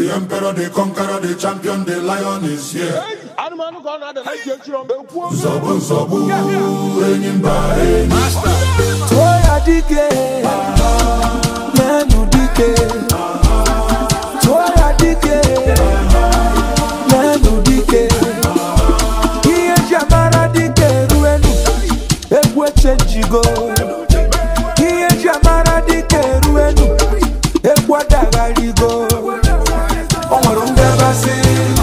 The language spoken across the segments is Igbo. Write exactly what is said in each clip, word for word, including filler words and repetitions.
The emperor, the conqueror, the champion, the lion is here. Zobu zobu, enyimba eni. Toya dike, nenu dike. Toya dike, nenu dike. Iye jamara dike ruenu, ekwe chenjigo. Iye jamara dike ruenu, ekwa dagarigo. Onwarunga basi,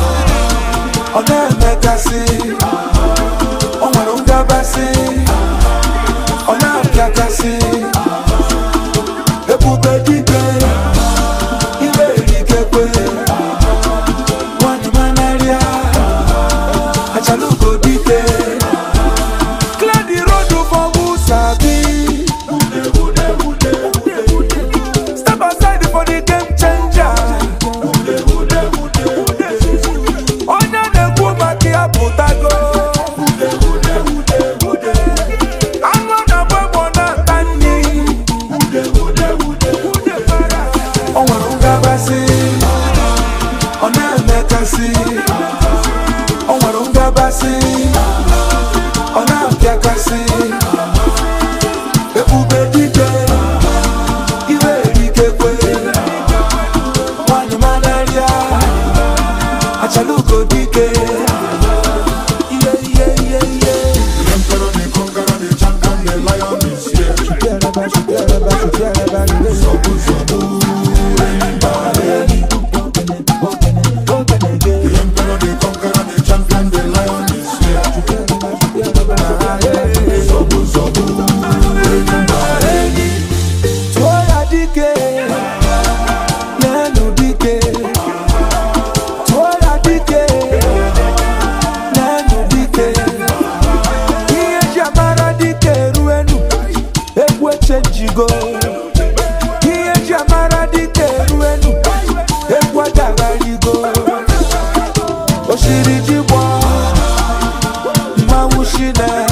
oneme kasi. Onwarunga basi, oname kasi. Ebube dike, ibe rikekwe. Wani manaria, achaluko dike. Clear the road for who sabi. Step aside for the game changer. Onya neku maki aputago. Anga na babo na tani. Onwarunga basi, oneme kasi. Onwarunga basi, oname kasi. Ebube dike, iwe rikekwe. Wani manaria, achaluko dike. Yeah, yeah, yeah, yeah. The emperor, the conqueror, the champion, the lion is here. Zobu zobu, enyimba eni. The emperor, the conqueror, the champion, the lion is here. Zobu zobu, enyimba eni. Toya dike, nenu dike. Toya dike, nenu dike. Iye jamara dike ruenu, ekwe chenjigo. Iye jamara dike ruenu, ekwa dagarigo. Oshiri jibwa, mawushine.